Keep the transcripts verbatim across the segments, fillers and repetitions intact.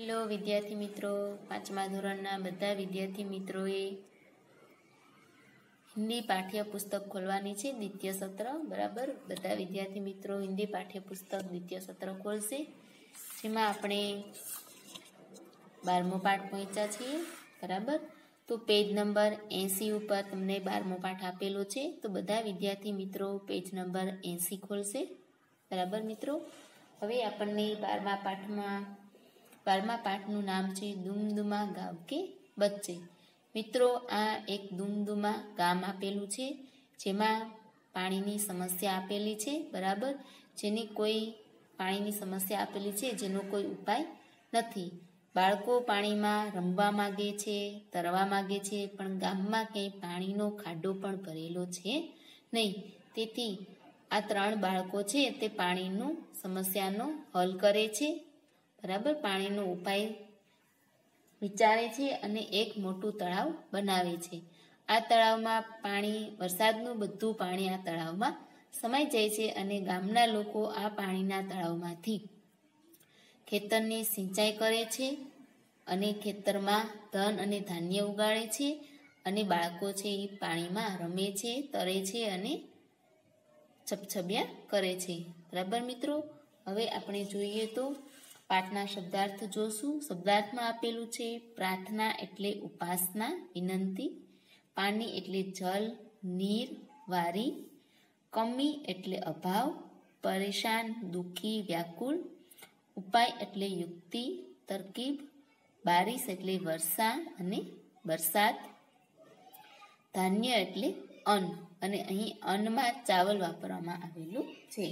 Hello વિદ્યાર્થી મિત્રો, પાંચમા ધોરણના બધા વિદ્યાર્થી મિત્રોએ હિન્દી પાઠ્યપુસ્તક ખોલવાની છે. દ્વિતીય સત્ર બરાબર. બધા વિદ્યાર્થી મિત્રો હિન્દી પાઠ્યપુસ્તક દ્વિતીય સત્ર ખોલશે. જેમાં આપણે બારમો પાઠ પહોંચ્યા છીએ બરાબર. તો પેજ નંબર એંસી ઉપર તમને બારમો પાઠ આપેલો છે. તો બધા વિદ્યાર્થી મિત્રો પેજ નંબર એંસી ખોલશે બરાબર મિત્રો. હવે આપણને બારમા પાઠમાં બારમા પાઠનું નામ છે દુમદુમા ગાંવ કે બચ્ચે. મિત્રો આ એક દુમદુમા ગામ આપેલું છે, જેમાં પાણીની સમસ્યા આપેલી છે બરાબર. જેની કોઈ પાણીની સમસ્યા આપેલી છે જેનો કોઈ ઉપાય નથી. બાળકો પાણીમાં રમવા માગે છે, તરવા માગે છે, પણ ગામમાં ક્યાંય પાણીનો ખાડો પણ ભરેલો છે નહીં. તેથી આ ત્રણ બાળકો છે તે પાણીનું સમસ્યાનો હલ કરે છે બરાબર. પાણીનો ઉપાય વિચારે છે અને એક મોટું તળાવ બનાવે છે. આ તળાવમાં પાણી, વરસાદનું બધું પાણી આ તળાવમાં સમાઈ જાય છે અને ગામના લોકો આ પાણીના તળાવમાંથી ખેતરની સિંચાઈ કરે છે અને ખેતરમાં ધન અને ધાન્ય ઉગાડે છે અને બાળકો છે એ પાણીમાં રમે છે, તરે છે અને છબછબિયા કરે છે બરાબર મિત્રો. હવે આપણે જોઈએ તો પાઠના શબ્દાર્થ જોશું. શબ્દાર્થમાં આપેલું છે પ્રાર્થના એટલે ઉપાસના, વિનંતી. પાણી એટલે જલ, નીર, વારી. કમી એટલે અભાવ, પરેશાન, દુઃખી, વ્યાકુળ. ઉપાય એટલે યુક્તિ, તરકીબ. બારિશ એટલે વર્ષા અને વરસાદ. ધાન્ય એટલે અન્ન, અને અહીં અન્નમાં ચાવલ વાપરવામાં આવેલું છે.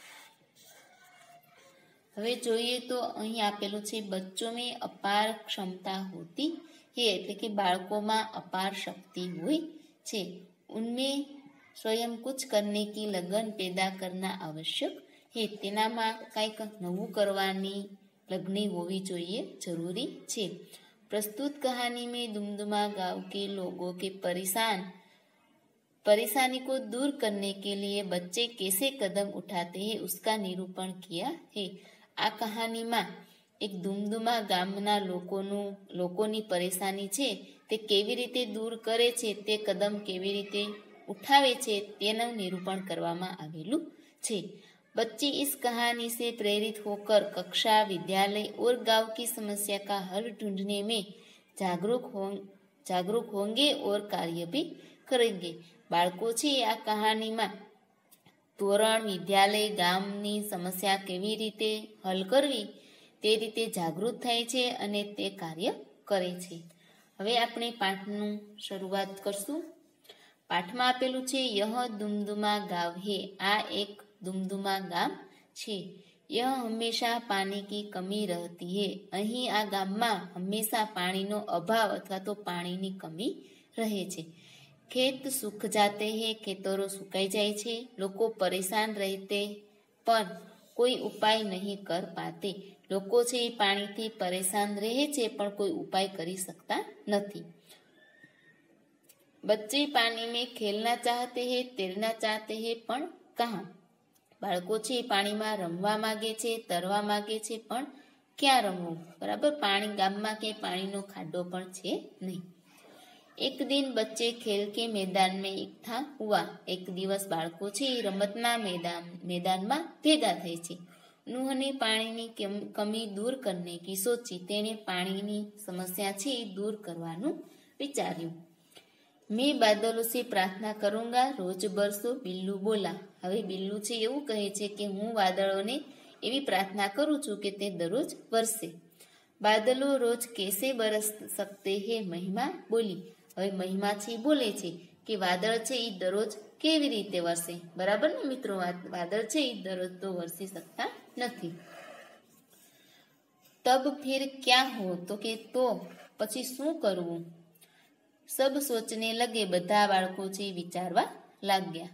હવે જોઈએ તો અહીં આપેલું છે બચ્ચો મેં અપાર ક્ષમતા હોતી હે, એટલે કે બાળકોમાં અપાર શક્તિ હોય છે. ઉનમેં સ્વયં કુછ કરને કી લગન પેદા કરના આવશ્યક હે, તેનામાં કંઈક નવું કરવાની લગ્ની હોવી જોઈએ, જરૂરી છે. પ્રસ્તુત કહાની મેં दुमदुमा गांव के लोगों के परेशान परेशानी को दूर करने के लिए बच्चे कैसे कदम उठाते हैं उसका निरूपण किया है. આ કહાનીમાં એક દુમદુમા ગામના લોકોનું લોકોની પરેશાની છે તે કેવી રીતે દૂર કરે છે, તે કદમ કેવી રીતે ઉઠાવે છે તેનું નિરૂપણ કરવામાં આવેલું છે. बच्चे इस कहानी से प्रेरित होकर कक्षा, विद्यालय और गांव की समस्या का हल ढूंढने में जागरूक हो जागरूक होंगे और कार्य भी करेंगे. બાળકો છે આ કહાનીમાં તોરણ, વિદ્યાલય, ગામની સમસ્યા કેવી રીતે હલ કરવી તે રીતે જાગૃત થાય છે અને તે કાર્ય કરે છે. હવે આપણે પાઠનું શરૂઆત કરશું. પાઠમાં આપેલું છે યહ દુમદુમા ગાંવ હે, આ એક દુમદુમા ગામ છે. યહ હંમેશા પાણી કી કમી રહેતી હે, અહીં આ ગામમાં હંમેશા પાણીનો અભાવ અથવા તો પાણીની કમી રહે છે. ખેત સૂખ જાતે હે, ખેતરો સુકાઈ જાય છે. લોકો પરેશાન રહેતે પણ કોઈ ઉપાય નહીં કર પાતે, લોકો છે એ પાણીથી પરેશાન રહે છે પણ કોઈ ઉપાય કરી શકતા નથી. બચ્ચે પાણી મેં ખેલના ચાહતે હે, તૈરના ચાહતે હે પણ કહા, બાળકો છે એ પાણીમાં રમવા માગે છે, તરવા માગે છે, પણ ક્યાં રમવું બરાબર. પાણી ગામમાં ક્યાંય પાણીનો ખાડો પણ છે નહીં. એક દિન બચ્ચે ખેલ કે મેદાન મેં એકઠા હુઆ, એક દિવસ બાળકો છે એ રમતના મેદાન મેદાનમાં ભેગા થાય છે. ઉન્હોંને પાણીની કમી દૂર કરને કી સોચી, તેણે પાણીની સમસ્યા છે એ દૂર કરવાનું વિચાર્યું. મેં બાદલો સે પ્રાર્થના કरूंगा રોજ બરસો, બિલ્લુ બોલા. હવે બિલ્લુ છે એવું કહે છે કે હું વાદળોને એવી પ્રાર્થના કરું છું કે તે દરરોજ વરસે. બાદલો રોજ કેસે બરસ સકતે હે, મહિમા બોલી. હવે મહિમા છે બોલે છે કે વાદળ છે એ દરરોજ કેવી રીતે વરસે બરાબર ને મિત્રો. વાદળ છે એ દરરોજ તો વરસી શકતા નથી. તબ ફિર ક્યાં હો, તો કે તો પછી શું કરવું. સબ સોચને લગે, બધા બાળકો છે વિચારવા લાગ્યા.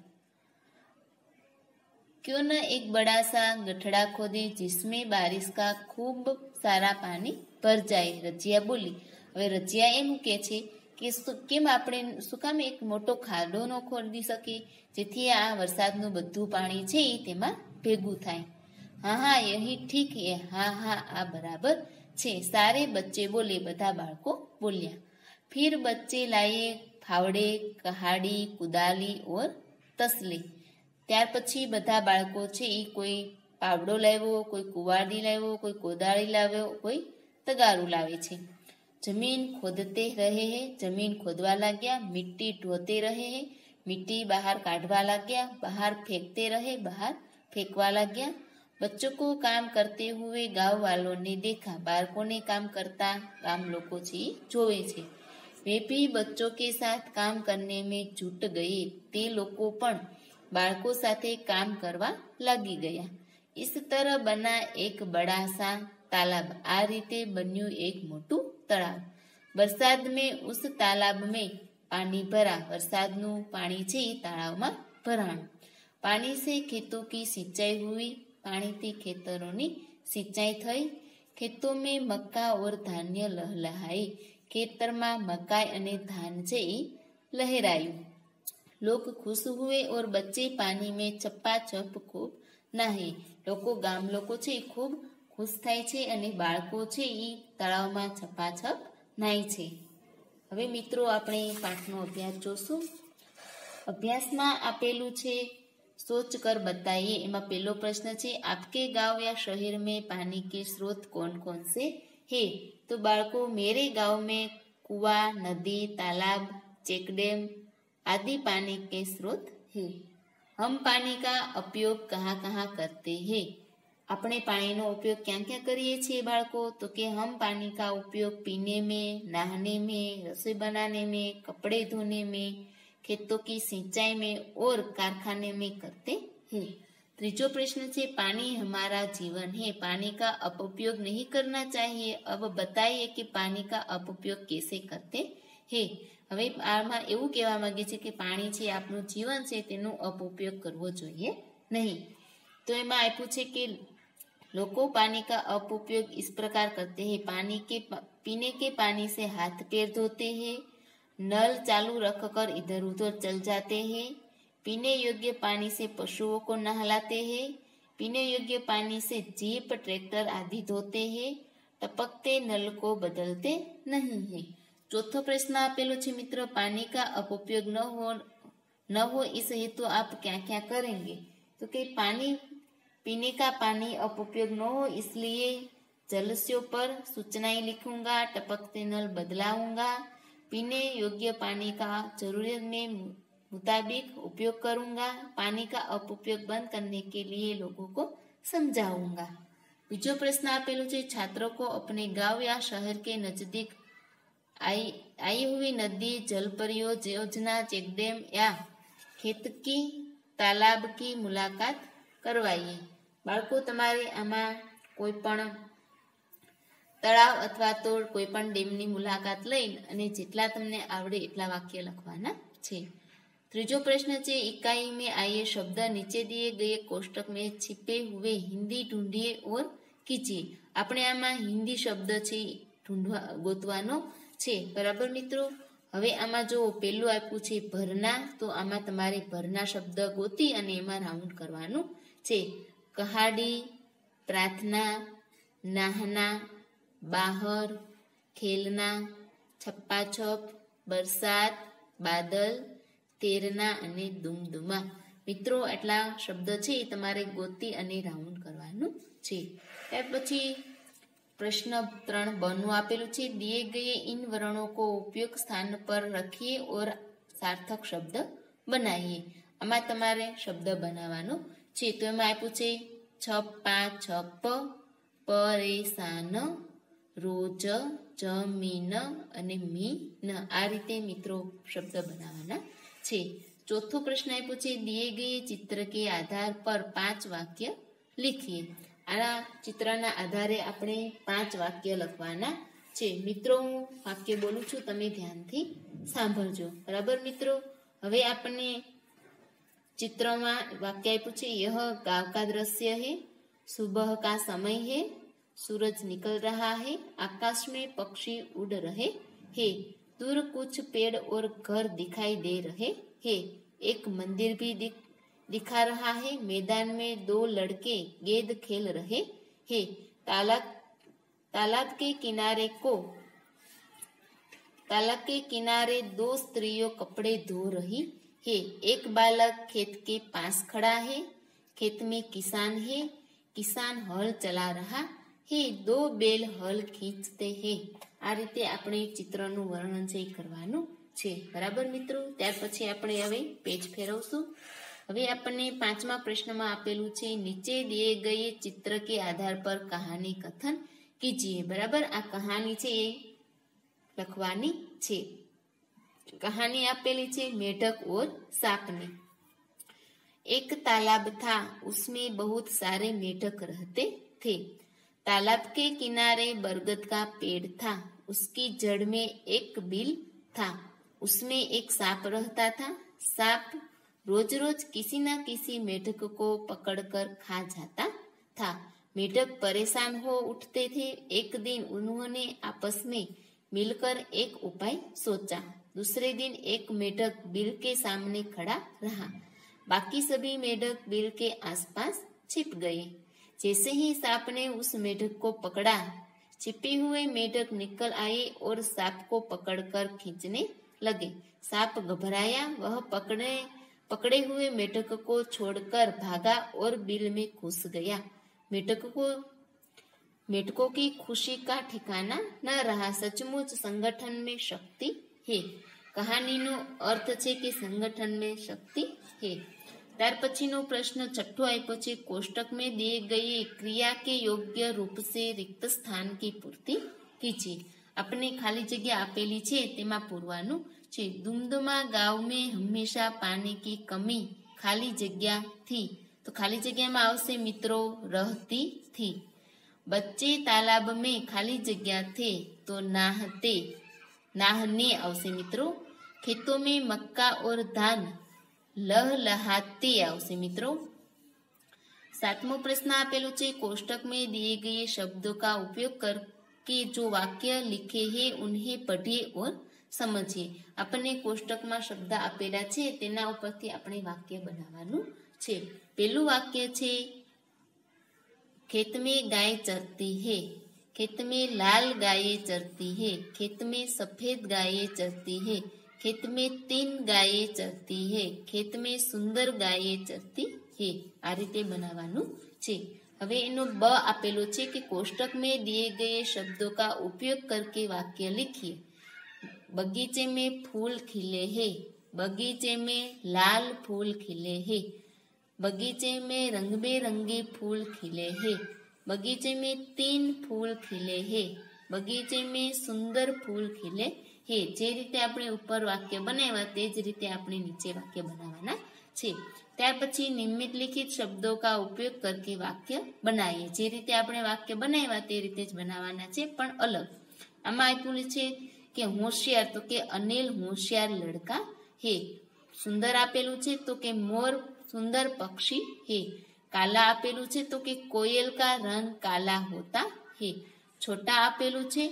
क्यों न एक बड़ा सा गठड़ा खोदे जिसमें बारिश का खूब सारा पानी भर जाए, रजिया बोली. હવે રજિયા એમ કે છે કે કેમ આપણે શું કામ એક મોટો ખાડો ન ખોદી શકીએ જેથી આ વરસાદનું બધું પાણી છે એ તેમાં ભેગું થાય. હા હા યહી ઠીક હે, હા હા આ બરાબર છે। સારે બચ્ચે બોલે, બધા બાળકો બોલ્યા। फिर बच्चे लाए फावड़े, कहाड़ी, कुदाली और तसले। ત્યાર પછી બધા બાળકો છે એ કોઈ પાવડો લાવ્યો, કોઈ કુવાડી લાવ્યો, કોઈ કોદાળી લાવ્યો, કોઈ તગારું લાવે છે। જમીન ખોદતે રહે હે, જમીન ખોદવા લાગ્યા। મિટ્ટી ઢોતે રહે હે, મિટ્ટી બહાર કાઢવા લાગ્યા। બહાર ફેંકતે રહે, બહાર ફેંકવા લાગ્યા। बच्चों को काम करते हुए गांव वालों ने देखा, बाળકોને કામ કરતા ગામ લોકો છે જોવે છે। वे भी बच्चों के साथ काम करने में जुट गए, તે લોકો પણ બાળકો સાથે કામ કરવા લાગી ગયા। इस तरह बना एक बड़ा सा तालाब, આ રીતે બન્યું એક મોટું તળાવ। વરસાદ में उस तालाब में पानी भरा, વરસાદનું પાણી છે એ તળાવમાં ભરાણું। पानी से खेतों की सिंचाई हुई, પાણીથી ખેતરોની સિંચાઈ થઈ। ખેતો में मक्का और धान्य लहलहाए, ખેતરમાં મકાઈ અને ધાન છે એ લહેરાયું। लोग खुश हुए और बच्चे पानी में छप्पाछप खूब नहाए, લોકો ગામ લોકો છે એ ખૂબ ખુશ થાય છે અને બાળકો છે એ તળાવમાં છપાછપ નાય છે। હવે મિત્રો આપણે પાઠનો અભ્યાસ જોશું। અભ્યાસમાં આપેલું છે सोच कर बताइए, एमा पहलो प्रश्न है आपके गांव या शहर में पानी के स्रोत कौन कौन से है। तो बाळको मेरे गांव में कुआं, नदी, तालाब, चेकडेम आदि पानी के स्रोत है। हम पानी का उपयोग कहाँ कहाँ करते हैं। अपने पानी नो उपयोग क्या क्या करिए छे बाळको, तो कि हम पानी का उपयोग पीने में, नहाने में, रसोई बनाने में, कपड़े धोने में, खेतों की सिंचाई में और कारखाने में करते हैं। त्रीजो प्रश्न है पानी हमारा जीवन है, पानी का अपउपयोग नहीं करना चाहिए। अब बताइए कि पानी का अपउपयोग कैसे करते हैं। હવે આમાં એવું કહેવા માંગે છે કે પાણી છે આપણું જીવન છે, તેનો अपउपयोग કરવો જોઈએ નહીં। તો એમાં આપ્યું છે કે લોકો पानी का अपउपयोग इस प्रकार करते हैं। पानी के पीने के पानी से हाथ पैर धोते हैं, नल चालू रखकर इधर उधर चल जाते हैं। पीने योग्य पानी से पशुओं को नहलाते हैं। पीने योग्य पानी से जीप, ट्रैक्टर आदि धोते हैं। टपकते नल को बदलते नहीं है। चौथो प्रश्न आपेलो छे मित्र, पानी का अपउपयोग न हो न हो इस हेतु आप क्या क्या करेंगे। तो कि पानी पीने का पानी अपउपयोग न हो इसलिए जलस्यों पर सूचनाएं लिखूंगा, टपकते नल बदलाऊंगा, पीने योग्य पानी का जरूरत में मुताबिक उपयोग करूंगा, पानी का अपउपयोग बंद करने के लिए लोगों को समझाऊंगा। बीजो प्रश्न आपेलो छे, छात्रों को अपने गांव या शहर के नजदीक आई आई हुई नदी, जल परियोजना, चेकडेम या खेत की तालाब की मुलाकात करवाइए। बाळको तमारे आमा कोई पण तळाव अथवा तो कोईपण डेमनी मुलाकात लई अने जेटला तमने आवडे एटला वाक्य लखवाना छे। त्रीजो प्रश्न है इकाई में आए शब्द नीचे दिए गए कोष्टक में छिपे हुए हिंदी ढूंढिए और कीजिए। આપણે આમાં हिंदी शब्द છે ઢૂંઢવા ગોતવાનો છે, બરાબર મિત્રો। હવે આમાં જો પેલું આપ્યું છે ભરના, તો આમાં તમારે ભરના શબ્દ ગોતી અને એમાં રાઉન્ડ કરવાનું છે। કહાડી, પ્રાર્થના, નાહના, બહાર, ખેલના, છપ્પાછપ, બરસાત, બાદલ, તેરના અને દુમદુમા। મિત્રો આટલા શબ્દ છે એ તમારે ગોતી અને રાઉન્ડ કરવાનું છે। ત્યાર પછી प्रश्न त्रण बनु आपेलू छे, दिए गए इन वर्णों को उपयुक्त स्थान पर रखिए और सार्थक शब्द बनाइए। आमा तमारे शब्द बनावानो छे। तो एमां आप्युं छे छप्पा छप, परेशान, रोज, जमीन अने मीन। आ रीते मित्रों शब्द बनावाना छे। चौथो प्रश्न आप्युं छे, दिए गए चित्र के आधार पर पांच वाक्य लिखिए। आना चित्रना आधारे આપણે પાંચ વાક્ય લખવાના છે। મિત્રો હું વાક્ય બોલું છું, તમે ધ્યાનથી સાંભળજો, બરાબર મિત્રો। હવે આપણે चित्रमा वाक्य आप्યું છે, यह गांव का दृश्य है, सुबह का समय है, सूरज निकल रहा है, आकाश में पक्षी उड़ रहे हैं, दूर कुछ पेड़ और घर दिखाई दे रहे हैं, एक मंदिर भी दिख दिखा रहा है, मैदान में दो लड़के गेंद खेल रहे हैं, तालाब तालाब के किनारे को तालाब के किनारे दो स्त्रियों कपड़े धो रही है। एक बालक खेत के पास खड़ा है। खेत में किसान है। किसान हल चला रहा है। दो बैल हल खींचते हैं। आ रीते આપણે ચિત્રનું વર્ણન છે કરવાનું છે। બરાબર મિત્રો, ત્યાર પછી આપણે હવે પેજ ફેરવશું। હવે આપણને પાંચમા પ્રશ્નમાં આપેલું છે નીચે दिए गए चित्र के आधार पर कहानी कथन कीजिए। बराबर, आ कहानी છે એ લખવાની છે। कहानी આપેલી છે मेढक और सांपની। एक तालाब था, उसमें बहुत सारे मेढक रहते थे। तालाब के किनारे बरगद का पेड़ था। उसकी जड़ में एक बिल था। उसमें एक सांप रहता था। सांप रोज रोज किसी न किसी मेढक को पकड़कर खा जाता था। मेढक परेशान हो उठते थे। एक दिन उन्होंने आपस में मिलकर एक उपाय सोचा। दूसरे दिन एक मेढक बिल के सामने खड़ा रहा। बाकी सभी मेढक बिल के आसपास छिप गए। जैसे ही सांप ने उस मेढक को पकड़ा, छिपे हुए मेढक निकल आए और सांप को पकड़कर खींचने लगे। सांप घबराया। वह पकड़े पकड़े हुए मेढक को छोड़कर भागा और बिल में घुस गया। मेढक को मेढकों की खुशी का ठिकाना न रहा। सचमुच संगठन में शक्ति है। कहानी नो अर्थ छे कि संगठन में शक्ति है। त्यार पछीनो प्रश्न छठो आप्यो छे कोष्टक में दिए गई क्रिया के योग्य रूप से रिक्त स्थान की पूर्ति कीजिए। अपने खाली जगह आपेली छे तेमा पूरवानुं छे। दुमदुमा गांव में हमेशा पानी की कमी खाली जगह थी। तो खाली जगह में आवशे मित्रों रहती थी। बच्चे तालाब में खाली जगह थे तो नहाते नहाने आवशे मित्रों। खेतों में मक्का और धान लहलहाते आवशे मित्रों। सातमो प्रश्न आपेलो छे कोष्टक में दिए गए शब्दों का उपयोग करके जो वाक्य लिखे हैं उन्हें पढ़िए और समझिए। अपने कोष्टक में शब्द आपेला छे तेना उपरथी આપણે वाक्य बनाववानुं छे। पहेलुं वाक्य छे खेत में गाय चरती है। खेत में लाल गाय चरती है। खेत में सफेद गाय चरती है। खेत में तीन गायें चरती है। खेत में सुंदर गायें चरती है। आ रीते बनाववानुं छे। हवे एनो ब आपेलो छे कि कोष्टक में दिए गए शब्दों का उपयोग करके वाक्य लिखिए। बगीचे में फूल खिले हैं। बगीचे में लाल फूल खिले हैं। बगीचे में रंग बेरंगे फूल खिले हैं। बगीचे में तीन फूल खिले हैं। बगीचे में सुंदर फूल खिले है। जे रीते आपणे ऊपर वाक्य बनाव्या ते ज रीते आपणे नीचे वाक्य बनाववाना छे। त्यार पछी नियमित लिखित शब्दों का उपयोग करके वाक्य बनावीए। जे रीते आपणे वाक्य बनाव्या ते रीते ज बनाववाना छे पण अलग। आमां आप्युं छे के होशियार तो के अनिल होशियार लड़का है। सुंदर आपेलुं छे तो के मोर सुंदर पक्षी है। काला आपेलुं छे तो के कोयल का रंग काला होता है। छोटा आपेलुं छे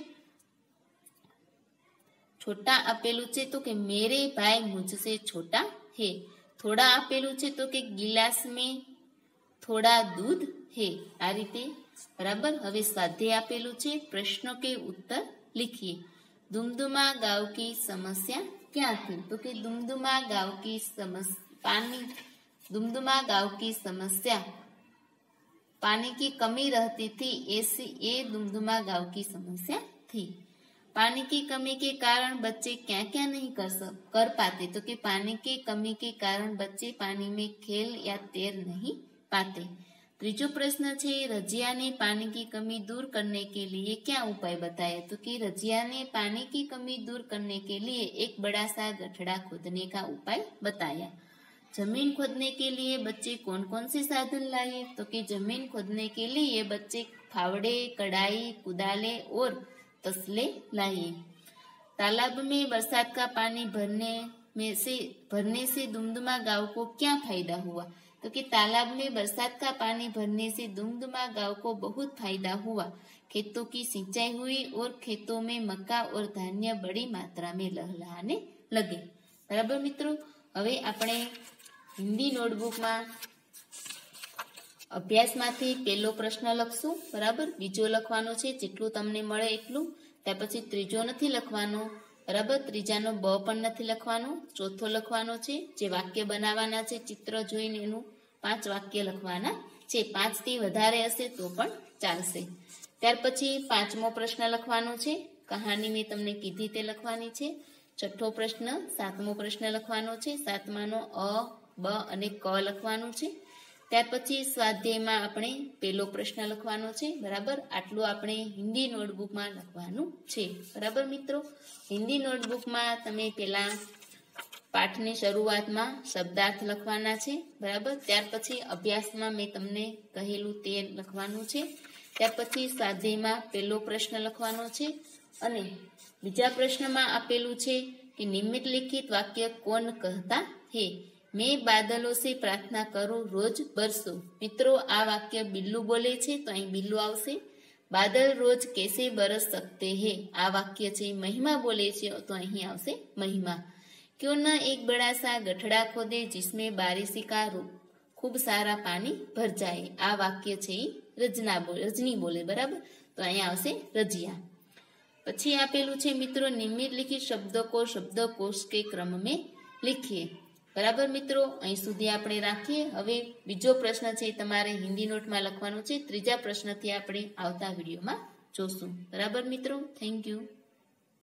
छोटा आपेलू छे तो के मेरे भाई मुझसे छोटा है। थोड़ा आपेलू छे तो के गिलास में थोड़ा दूध है। आ रीते बराबर। हवे स्वाध्याय आपेलू छे प्रश्नों के उत्तर लिखिए। दुमदुमा गांव की समस्या क्या थी? तो के दुमदुमा गांव की समस्या पानी दुमदुमा गांव की समस्या पानी की कमी रहती थी। ऐसी ये दुमदुमा गांव की समस्या थी। पानी की कमी के कारण बच्चे क्या क्या नहीं कर सक कर पाते? तो कि पानी की कमी के कारण बच्चे पानी में खेल या तैर नहीं पाते। त्रीजो प्रश्न छे रजिया ने पानी की कमी दूर करने के लिए क्या उपाय बताया? तो कि रजिया ने पानी की कमी दूर करने के लिए एक बड़ा सा गड्ढा खोदने का उपाय बताया। जमीन खोदने के लिए बच्चे कौन कौन से साधन लाए? तो कि जमीन खोदने के लिए बच्चे फावड़े, कड़ाई, कुदाले और तसले लाए। तालाब में बरसात का पानी भरने में से भरने से दुमदुमा गांव को क्या फायदा हुआ? तो कि तालाब में बरसात का पानी भरने से दुमदुमा गांव को बहुत फायदा हुआ। खेतों की सिंचाई हुई और खेतों में मक्का और धान्य बड़ी मात्रा में लहलहाने लगे। बराबर मित्रों, हवे આપણે हिंदी नोटबुक में અભ્યાસમાંથી પહેલો પ્રશ્ન લખશું, બરાબર. બીજો લખવાનો છે જેટલું તમને મળે એટલું. ત્યાર પછી ત્રીજો નથી લખવાનો, બરાબર. ત્રીજાનો બ પણ નથી લખવાનો. ચોથો લખવાનો છે, જે વાક્ય બનાવવાના છે ચિત્ર જોઈને એનું પાંચ વાક્ય લખવાના છે. પાંચથી વધારે હશે તો પણ ચાલશે. ત્યાર પછી પાંચમો પ્રશ્ન લખવાનો છે, કહાની મેં તમને કીધી તે લખવાની છે. છઠ્ઠો પ્રશ્ન, સાતમો પ્રશ્ન લખવાનો છે. સાતમાનો અ, બ અને ક લખવાનું છે. ત્યાર પછી સ્વાધ્યાયમાં આપણે પહેલો પ્રશ્ન લખવાનો છે, બરાબર. આટલું આપણે હિન્દી નોટબુકમાં લખવાનું છે, બરાબર મિત્રો. હિન્દી નોટબુકમાં તમે પહેલા પાઠની શરૂઆતમાં શબ્દાર્થ લખવાના છે, બરાબર. ત્યાર પછી અભ્યાસમાં મેં તમને કહેલું તે લખવાનું છે. ત્યાર પછી સ્વાધ્યાયમાં પહેલો પ્રશ્ન લખવાનો છે અને બીજા પ્રશ્નમાં આપેલું છે કે નિમ્નલિખિત વાક્ય કોણ કહેતા હે. મેં બાદલો સે પ્રાર્થના કરું રોજ બરસો. મિત્રો આ વાક્ય બિલ્લુ બોલે છે તો અહીં બિલ્લુ આવશે. બાદલ રોજ કેસે બરસ સકતે હે, આ વાક્ય છે મહિમા બોલે છે તો અહીં આવશે મહિમા. क्यों न एक बड़ा सा गठड़ा खोदे जिसमें बारिश का खूब सारा पानी भर जाए, આ વાક્ય છે રજના બોલે રજની બોલે, બરાબર. તો અહીંયા આવશે રજિયા. પછી આપેલું છે મિત્રો નિમ્નલિખિત શબ્દો કો શબ્દકોશ કે ક્રમ में लिखिए, બરાબર મિત્રો. અહીં સુધી આપણે રાખીએ. હવે બીજો પ્રશ્ન છે તમારે હિન્દી નોટમાં લખવાનો છે. ત્રીજા પ્રશ્નથી આપણે આવતા વિડીયોમાં જોશું, બરાબર મિત્રો. Thank you.